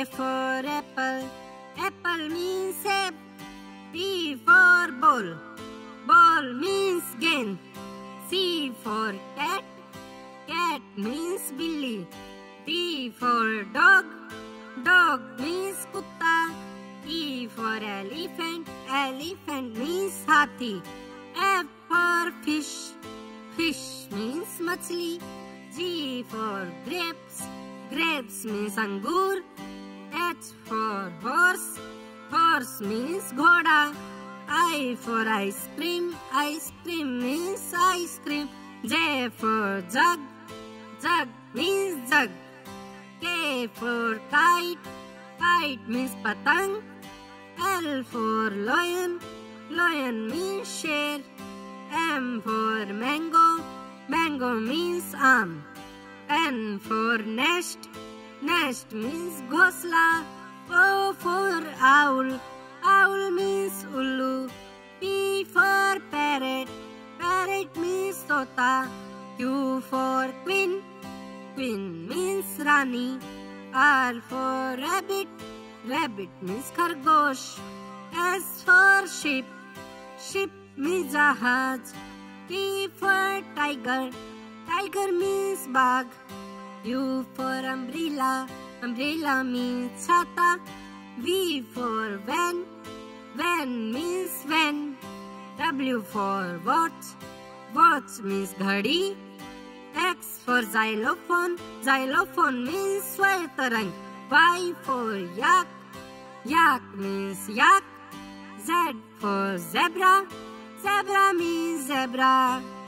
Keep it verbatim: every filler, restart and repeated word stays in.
A for apple, apple means ape. B for ball, ball means game. C for cat, cat means billy. D for dog, dog means kutta. E for elephant, elephant means hathi. F for fish, fish means machli. G for grapes, grapes means angur. H for horse, horse means ghoda. I for ice cream, ice cream means ice cream. J for jug, jug means jug. K for kite, kite means patang. L for lion, lion means sher. M for mango, mango means aam. N for nest, nest means ghosla. O for owl, owl means ullu. P for parrot, parrot means tota. Q for queen, queen means rani. R for rabbit, rabbit means khargosh. S for sheep, sheep means jahaj. T for tiger, tiger means bag. U for umbrella, umbrella means chata. V for van, van means van. W for watch, watch means ghadi. X for xylophone, xylophone means swaitarang. Y for yak, yak means yak. Z for zebra, zebra means zebra.